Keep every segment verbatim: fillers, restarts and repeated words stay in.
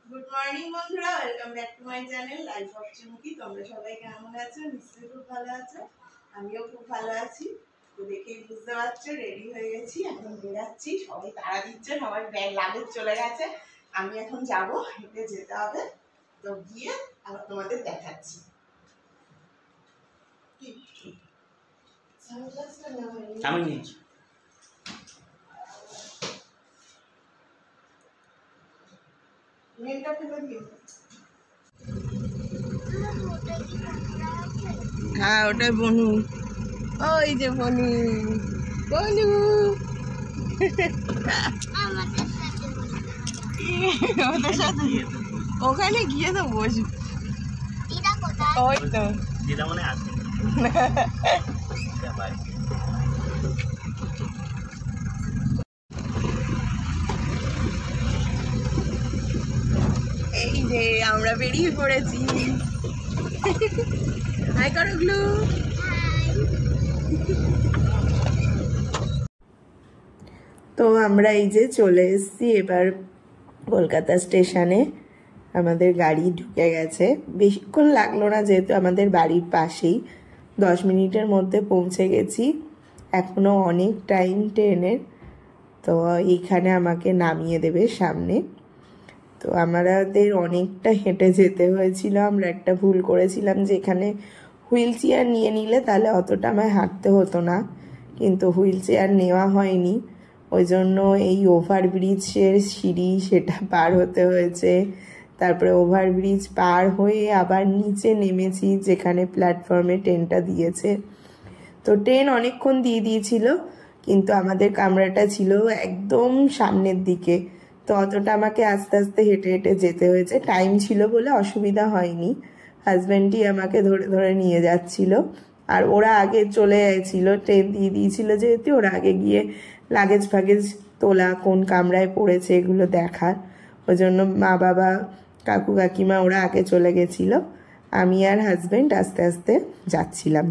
Good morning বন্ধুরা, welcome back to my channel life of Chumki. তোমরা সবাই কেমন আছো? নিশ্চয়ই খুব ভালো আছো, আমিও খুব ভালো আছি। তো দেখেই বুঝতে পারছো রেডি হয়ে গেছি, এখন বেরাচ্ছি। সবাই তাড়া দিচ্ছে, সবাই ব্যাগ লাগেজ চলে গেছে। আমি এখন যাব, হেঁটে যেতে হবে। তো গিয়ে আবার তোমাদের দেখাচ্ছি। আমি নিচ্ছি। হ্যাঁ, ওটাই বনু। ওই যে বনু, বনু ওদের সাথে ওখানে গিয়ে তো বসবি। ওই তো দিদা মনে আছে। এই যে আমরা বেরিয়ে পড়েছি। হাই করো গ্লু। তো আমরা এই যে চলে এসেছি এবার কলকাতা স্টেশনে। আমাদের গাড়ি ঢুকে গেছে, বেশিক্ষণ লাগলো না যেহেতু আমাদের বাড়ির পাশেই। দশ মিনিটের মধ্যে পৌঁছে গেছি। এখনো অনেক টাইম ট্রেনের। তো এইখানে আমাকে নামিয়ে দেবে সামনে। তো আমাদের অনেকটা হেঁটে যেতে হয়েছিল। আমরা একটা ভুল করেছিলাম যে এখানে হুইল চেয়ার নিয়ে নিলে তাহলে অতটা আমায় হাঁটতে হতো না, কিন্তু হুইল চেয়ার নেওয়া হয়নি। ওই জন্য এই ওভারব্রিজের সিঁড়ি সেটা পার হতে হয়েছে। তারপরে ওভারব্রিজ পার হয়ে আবার নিচে নেমেছি যেখানে প্ল্যাটফর্মে ট্রেনটা দিয়েছে। তো ট্রেন অনেকক্ষণ দিয়ে দিয়েছিল, কিন্তু আমাদের কামরাটা ছিল একদম সামনের দিকে। তো অতটা আমাকে আস্তে আস্তে হেঁটে হেঁটে যেতে হয়েছে। টাইম ছিল বলে অসুবিধা হয়নি। হাজব্যান্ডই আমাকে ধরে ধরে নিয়ে যাচ্ছিল, আর ওরা আগে চলে গেছিল। ট্রেন দিয়ে দিয়েছিল যেহেতু, ওরা আগে গিয়ে লাগেজ ফাগেজ তোলা, কোন কামরায় পড়েছে এগুলো দেখার। ওই জন্য মা বাবা কাকু কাকিমা ওরা আগে চলে গেছিল। আমি আর হাজব্যান্ড আস্তে আস্তে যাচ্ছিলাম।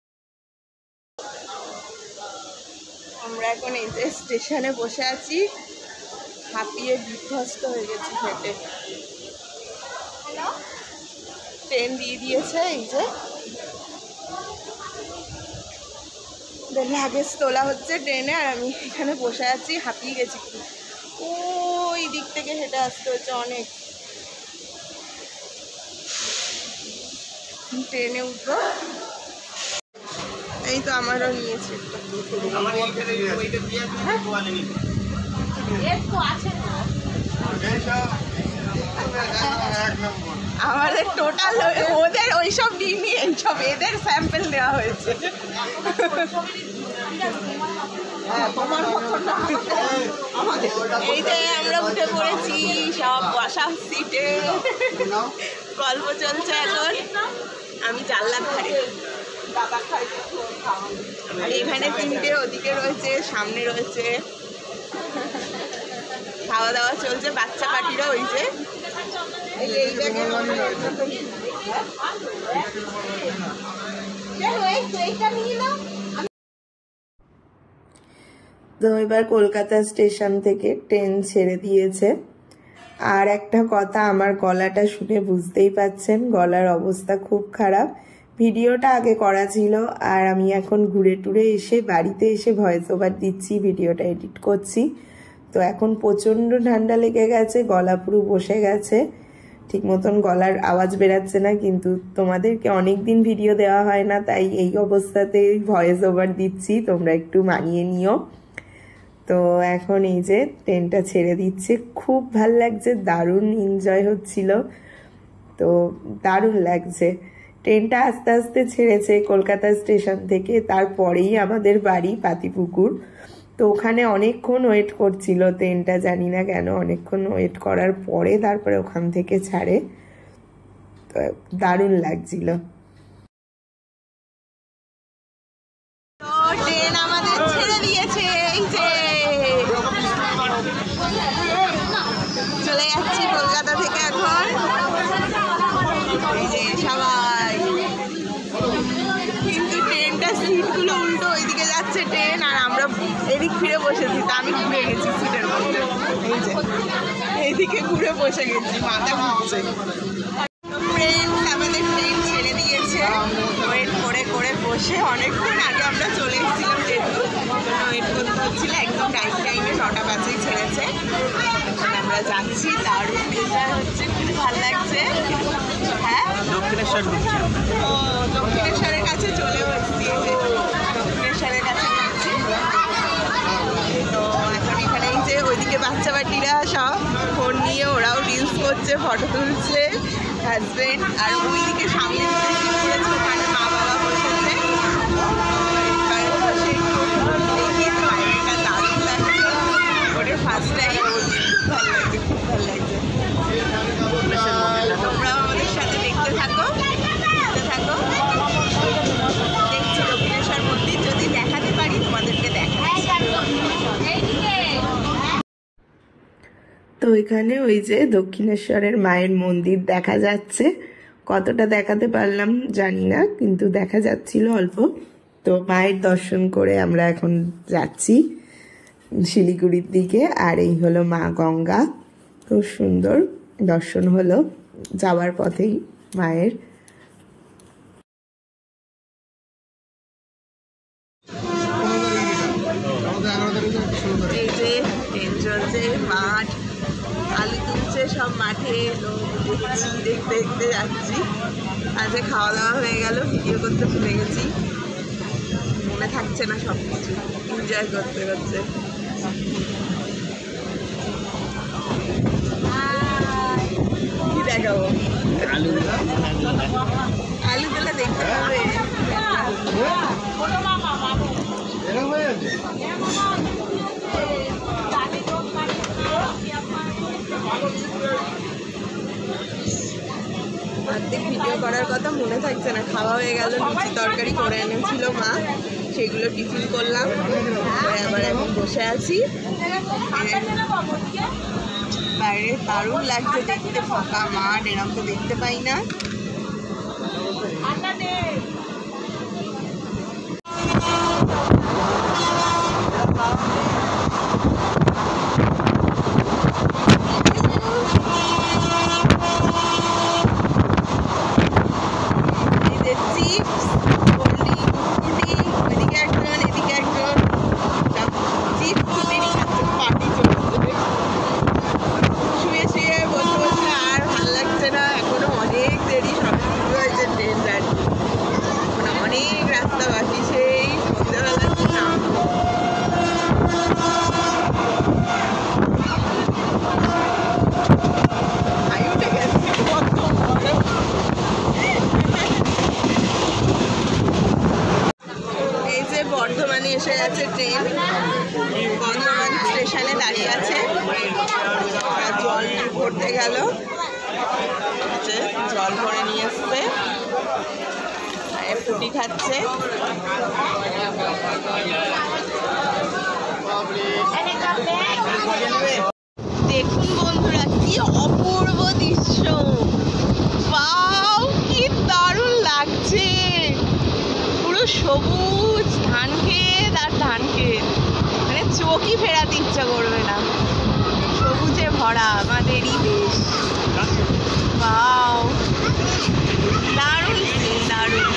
আমরা এখন এই যে স্টেশনে বসে আছি, হাঁপিয়ে বিধ্বস্ত হয়ে গেছি হেঁটে। ট্রেন দিয়ে দিয়েছে, এই যে লাগেজ তোলা হচ্ছে ট্রেনে, আর আমি এখানে বসে আছি, হাঁপিয়ে গেছি। ওই দিক থেকে হেঁটে আসতে হচ্ছে অনেক। ট্রেনে উঠবো, এই তো আমারও নিয়েছে। আমাদের টোটাল ওদের ওইসব নিয়ে এইসব এদের স্যাম্পল দেওয়া হয়েছে। এই যে আমরা উঠে পড়েছি, সব বসা সিটে, গল্প চলছে এখন। আমি জানলাম ধারে, আর এখানে তিনটে, ওদিকে রয়েছে, সামনে রয়েছে। খাওয়া দাওয়া চলছে, বাচ্চা পাটিরা ওই যে তো এবার কলকাতা স্টেশন থেকে ট্রেন ছেড়ে দিয়েছে। আর একটা কথা, আমার গলাটা শুনে বুঝতেই পাচ্ছেন গলার অবস্থা খুব খারাপ। ভিডিওটা আগে করা ছিল, আর আমি এখন ঘুরে টুরে এসে বাড়িতে এসে ভয়েস ওভার দিচ্ছি, ভিডিওটা এডিট করছি। তো এখন প্রচণ্ড ঠান্ডা লেগে গেছে, গলা পুরো বসে গেছে, ঠিক মতন গলার আওয়াজ বেরাচ্ছে না। কিন্তু তোমাদেরকে অনেক দিন ভিডিও দেওয়া হয় না, তাই এই অবস্থাতে ভয়েস ওভার দিচ্ছি, তোমরা একটু মানিয়ে নিও। তো এখন এই যে ট্রেনটা ছেড়ে দিচ্ছে, খুব ভাল লাগছে, দারুণ এনজয় হচ্ছিল। তো দারুণ লাগছে। ট্রেনটা আস্তে আস্তে ছেড়েছে কলকাতা স্টেশন থেকে, তারপরেই আমাদের বাড়ি পাতিপুকুর। তো ওখানে অনেকক্ষণ ওয়েট করছিল ট্রেনটা, জানি না কেন অনেকক্ষণ ওয়েট করার পরে তারপরে ওখান থেকে ছাড়ে। তো দারুণ লাগছিল। তো ট্রেন আমাদের ছেড়ে দিয়েছে, এই যে চলে যাচ্ছি কলকাতা থেকে এখন। এই যে সবাই, কিন্তু ট্রেনটা সিটগুলো উল্টো, ওইদিকে যাচ্ছে ট্রেন, আর আমরা এদিক ফিরে বসেছি। তা আমি ঘুরে গেছি সিটের মধ্যে। এই যে এইদিকে ঘুরে বসে গেছি, মাথা ঘুরছে। ফ্রেন্ডস আমাদের ট্রেন ছেড়ে দিয়েছে, ওয়েট করে করে বসে অনেকক্ষণ আগে আমরা চলে এসেছিলাম, যেহেতু ওয়েট করতে হচ্ছিল, একদম টাইম টাইমে নটা বাজেই ছেড়েছে। এখন আমরা যাচ্ছি, দারুণ এনজয় হচ্ছে, খুব ভালো লাগছে। হ্যাঁ, দক্ষিণেশ্বর ও দক্ষিণেশ্বরের কাছে চলেও এসেছি, দক্ষিণেশ্বরের কাছে যাচ্ছি। তো এখন এখানে এই যে ওইদিকে বাচ্চা বাটিরা সব ফোন নিয়ে ওরাও রিলস করছে, ফটো তুলছে, হাজবেন্ড। আর ওইদিকে সামনে করেছে, ওখানে মা বাবা বসেছে। এবার বসে দেখি বাইরেটা দারুণ লাগছে, ওটা ফার্স্ট টাইম, খুব ভালো লাগছে, খুব ভালো লাগছে। তোমরাও আমাদের সাথে দেখতে থাকো, দেখতে থাকো। দেখছি দক্ষিণেশ্বর মন্দির, যদি দেখাতে পারি তোমাদেরকে দেখাচ্ছি। তো এখানে ওই যে দক্ষিণেশ্বরের মায়ের মন্দির দেখা যাচ্ছে, কতটা দেখাতে পারলাম জানি না, কিন্তু দেখা যাচ্ছিল অল্প। তো মায়ের দর্শন করে আমরা এখন যাচ্ছি শিলিগুড়ির দিকে। আর এই হলো মা গঙ্গা, খুব সুন্দর দর্শন হলো যাওয়ার পথেই মায়ের। এই যে ট্রেন চলছে, মাঠ, আলু তুলছে সব মাঠে, লোক দেখছি, দেখতে দেখতে যাচ্ছি। আজকে খাওয়া দাওয়া হয়ে গেল, ভিডিও করতে ভুলে গেছি, মনে থাকছে না সব কিছু, এনজয় করতে করতে। কি দেখাবো? আলু আলু তোলা দেখতে হবে। অর্ধেক ভিডিও করার কথা মনে থাকছে না, খাওয়া হয়ে গেল, লুচি তরকারি করে এনেছিল মা, সেগুলো টিফিন করলাম, আবার এখন বসে আছি। বাইরে দারুণ লাগছে দেখতে, ফাঁকা মাঠ, এরকম তো দেখতে পাই না। বর্ধমানে এসে গেছে ট্রেন, বর্ধমান স্টেশনে দাঁড়িয়ে আছে, জল ভরতে গেল, জল ভরে নিয়ে এসছে, ফুটি খাচ্ছে। দেখুন বন্ধুরা, কি অপূর্ব দৃশ্য, ওয়াও কি দারুণ লাগছে, পুরো সবুজ ধান ক্ষেত আর ধান ক্ষেত, মানে চোখই ফেরাতে ইচ্ছা করবে না, সবুজে ভরা আমাদেরই দেশ। ওয়াও দারুণ দারুণ।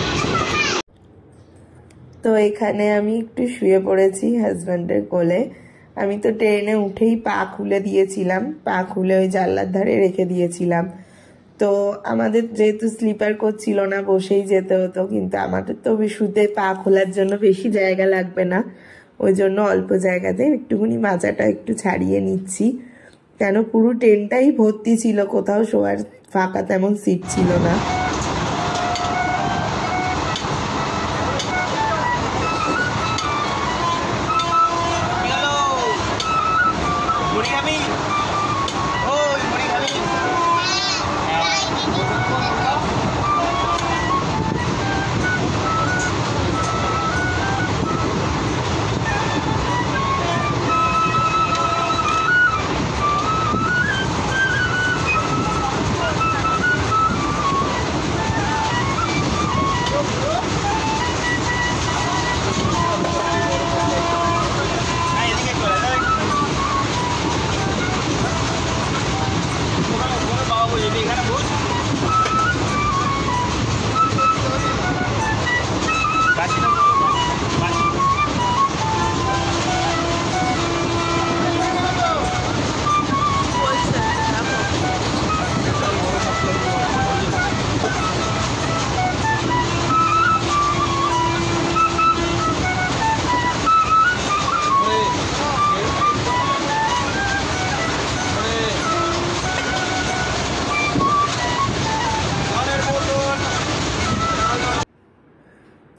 তো এখানে আমি একটু শুয়ে পড়েছি হাজব্যান্ডের কোলে। আমি তো ট্রেনে উঠেই পা খুলে দিয়েছিলাম, পা খুলে ওই জানলার ধারে রেখে দিয়েছিলাম। তো আমাদের যেহেতু স্লিপার করছিল না, বসেই যেতে হতো, কিন্তু আমাদের তো শুতে পা খোলার জন্য বেশি জায়গা লাগবে না, ওই জন্য অল্প জায়গাতে একটুখানি মাজাটা একটু ছাড়িয়ে নিচ্ছি, কেন পুরো ট্রেনটাই ভর্তি ছিল, কোথাও শোয়ার ফাঁকা তেমন সিট ছিল না।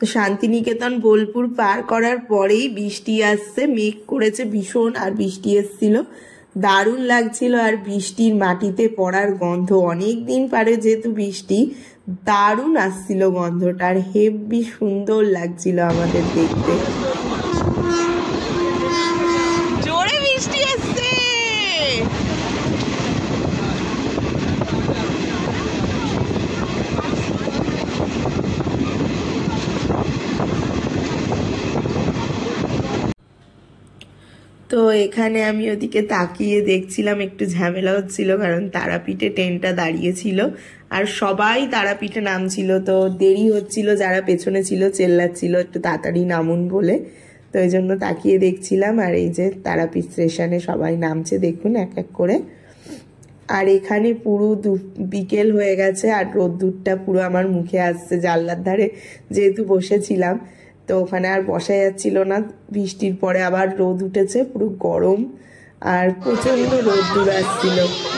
তো শান্তিনিকেতন বোলপুর পার করার পরেই বৃষ্টি আসছে, মেঘ করেছে ভীষণ আর বৃষ্টি এসছিল, দারুণ লাগছিল। আর বৃষ্টির মাটিতে পড়ার গন্ধ, অনেক দিন পরে যেহেতু বৃষ্টি, দারুণ আসছিল গন্ধটা, আর হেব্বি সুন্দর লাগছিল আমাদের দেখতে। জোরে বৃষ্টি আসছে। তো এখানে আমি ওদিকে তাকিয়ে দেখছিলাম, একটু ঝামেলা হচ্ছিল কারণ তারাপীঠে ট্রেনটা দাঁড়িয়েছিল আর সবাই তারাপীঠে নামছিল, তো দেরি হচ্ছিল, যারা পেছনে ছিল চেল্লাচ্ছিল একটু তাড়াতাড়ি নামুন বলে, তো এই জন্য তাকিয়ে দেখছিলাম। আর এই যে তারাপীঠ স্টেশনে সবাই নামছে দেখুন এক এক করে। আর এখানে পুরো বিকেল হয়ে গেছে আর রোদ্দুরটা পুরো আমার মুখে আসছে জানলার ধারে যেহেতু বসেছিলাম, তো ওখানে আর বসা যাচ্ছিল না। বৃষ্টির পরে আবার রোদ উঠেছে, পুরো গরম আর প্রচন্ড রোদ্দুর আসছিল।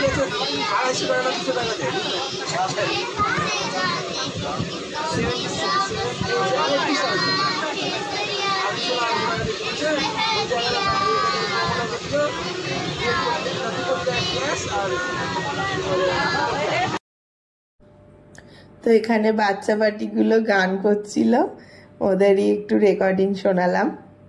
তো এখানে বাচ্চা পার্টিগুলো গান করছিল, ওদেরই একটু রেকর্ডিং শোনালাম।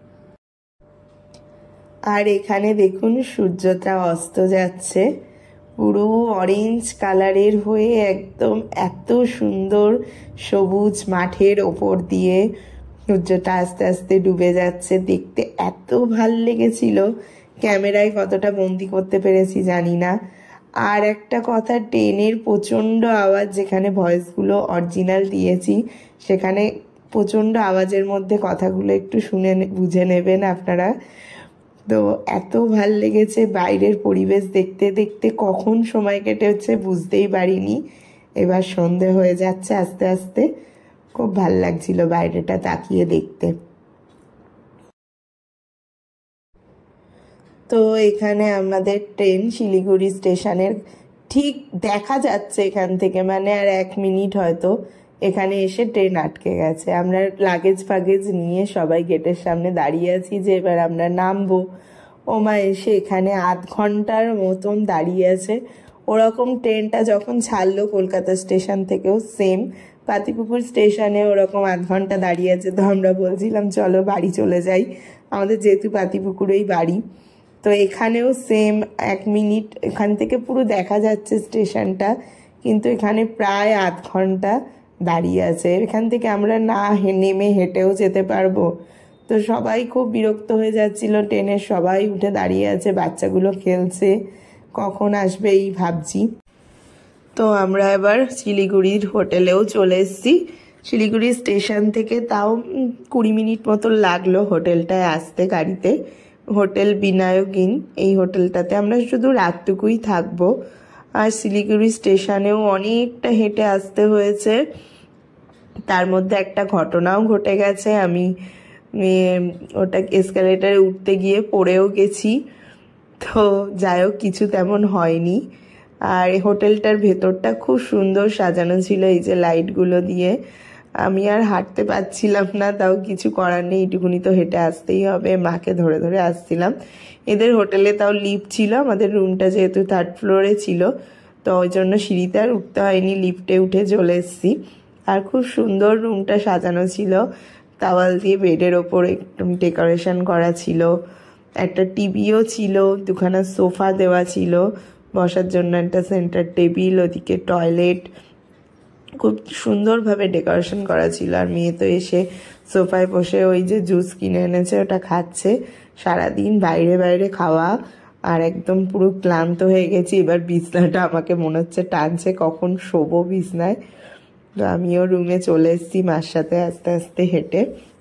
আর এখানে দেখুন সূর্যটা অস্ত যাচ্ছে, পুরো অরেঞ্জ কালারের হয়ে একদম এত সুন্দর সবুজ মাঠের ওপর দিয়ে সূর্যটা আস্তে আস্তে ডুবে যাচ্ছে, দেখতে এত ভাল লেগেছিল। ক্যামেরায় কতটা বন্দি করতে পেরেছি জানি না। আর একটা কথা, ট্রেনের প্রচণ্ড আওয়াজ, যেখানে ভয়েসগুলো অরিজিনাল দিয়েছি সেখানে প্রচণ্ড আওয়াজের মধ্যে কথাগুলো একটু শুনে বুঝে নেবেন আপনারা। তো এত ভাল লেগেছে, বাইরের পরিবেশ দেখতে দেখতে কখন সময় কেটেছে বুঝতেই পারিনি। এবার সন্ধে হয়ে যাচ্ছে আস্তে আস্তে, খুব ভাল লাগছিল বাইরেটা তাকিয়ে দেখতে। তো এখানে আমাদের ট্রেন শিলিগুড়ি স্টেশনের ঠিক দেখা যাচ্ছে এখান থেকে, মানে আর এক মিনিট হয়তো এখানে এসে ট্রেন আটকে গেছে। আমরা লাগেজ ফাগেজ নিয়ে সবাই গেটের সামনে দাঁড়িয়ে আছি যে এবার আমরা নামবো। ওমা এসে এখানে আধ ঘন্টার মতন দাঁড়িয়ে আছে। ওরকম ট্রেনটা যখন ছাড়লো কলকাতা স্টেশন থেকেও সেম পাতিপুকুর স্টেশনে ওরকম আধ ঘন্টা দাঁড়িয়ে আছে। তো আমরা বলছিলাম চলো বাড়ি চলে যাই, আমাদের যেহেতু পাতিপুকুরেই বাড়ি। তো এখানেও সেম এক মিনিট, এখান থেকে পুরো দেখা যাচ্ছে স্টেশনটা, কিন্তু এখানে প্রায় আধ ঘন্টা দাঁড়িয়ে আছে। এখান থেকে আমরা না নেমে হেঁটেও যেতে পারবো। তো সবাই খুব বিরক্ত হয়ে যাচ্ছিল, ট্রেনের সবাই উঠে দাঁড়িয়ে আছে, বাচ্চাগুলো খেলছে, কখন আসবে এই ভাবছি। তো আমরা এবার শিলিগুড়ির হোটেলেও চলে এসেছি। শিলিগুড়ি স্টেশন থেকে তাও কুড়ি মিনিট মতো লাগলো হোটেলটায় আসতে গাড়িতে। হোটেল বিনায়কিন, এই হোটেলটাতে আমরা শুধু রাতটুকুই থাকবো। আর শিলিগুড়ি স্টেশনেও অনেকটা হেঁটে আসতে হয়েছে, তার মধ্যে একটা ঘটনাও ঘটে গেছে। আমি ওটা এসকালেটারে উঠতে গিয়ে পড়েও গেছি, তো যাই হোক কিছু তেমন হয়নি। আর হোটেলটার ভেতরটা খুব সুন্দর সাজানো ছিল এই যে লাইটগুলো দিয়ে। আমি আর হাঁটতে পারছিলাম না, তাও কিছু করার নেই, এইটুকুনি তো হেঁটে আসতেই হবে, মাকে ধরে ধরে আসছিলাম। এদের হোটেলে তাও লিফট ছিল, আমাদের রুমটা যেহেতু থার্ড ফ্লোরে ছিল তো ওই জন্য সিঁড়িতে আর উঠতে হয়নি, লিফটে উঠে চলে এসেছি। আর খুব সুন্দর রুমটা সাজানো ছিল, তাওয়াল দিয়ে বেডের ওপর একদম ডেকোরেশন করা ছিল, একটা টিভিও ছিল, দুখানা সোফা দেওয়া ছিল বসার জন্য, একটা সেন্টার টেবিল, ওদিকে টয়লেট, খুব সুন্দরভাবে ডেকোরেশন করা ছিল। আর মেয়ে তো এসে সোফায় বসে ওই যে জুস কিনে এনেছে ওটা খাচ্ছে। সারাদিন বাইরে বাইরে খাওয়া, আর একদম পুরো ক্লান্ত হয়ে গেছি। এবার বিছনাটা আমাকে মনে হচ্ছে টানছে, কখন শোবো বিছনায়। তো আমিও রুমে চলে এসেছি মার সাথে আস্তে আস্তে হেঁটে।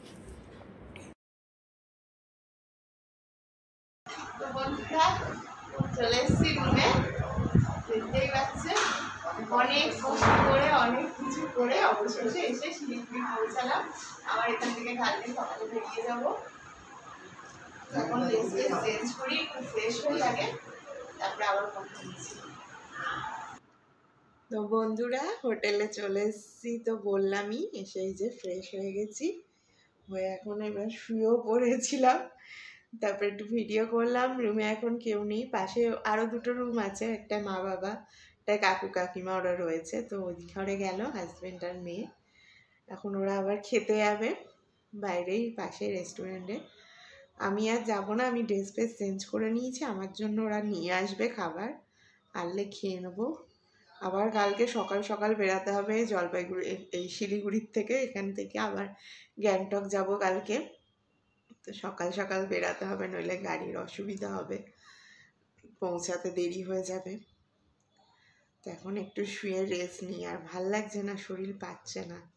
চলে এসেছি রুমে, দেখতেই পাচ্ছে অনেক কষ্ট করে অনেক কিছু করে অবশেষে এসে শিলিগুড়ি পৌঁছালাম। আবার এখান থেকে কালকে সকালে বেরিয়ে যাবো। এখন ড্রেসে চেঞ্জ করি, একটু ফ্রেশ হয়ে লাগে, তারপরে আবার পৌঁছে দিচ্ছি। তো বন্ধুরা হোটেলে চলে এসেছি, তো বললামই এসে এই যে ফ্রেশ হয়ে গেছি, হয়ে এখন এবার শুয়েও পড়েছিলাম। তারপর একটু ভিডিও করলাম। রুমে এখন কেউ নেই, পাশে আরও দুটো রুম আছে, একটা মা বাবা, একটা কাকু কাকিমা ওরা রয়েছে। তো ওই ঘরে গেল হাজব্যান্ড আর মেয়ে। এখন ওরা আবার খেতে যাবে বাইরেই পাশে রেস্টুরেন্টে। আমি আর যাবো না, আমি ড্রেস ফ্রেস চেঞ্জ করে নিয়েছি, আমার জন্য ওরা নিয়ে আসবে খাবার, আনলে খেয়ে নেবো। আবার কালকে সকাল সকাল বেরাতে হবে জলপাইগুড়ি, এই শিলিগুড়ির থেকে, এখান থেকে আবার গ্যাংটক যাব কালকে। তো সকাল সকাল বেরাতে হবে, নইলে গাড়ির অসুবিধা হবে, পৌঁছাতে দেরি হয়ে যাবে। তো এখন একটু শুয়ে রেস্ট নিই, আর ভাল লাগছে না, শরীর পাচ্ছে না।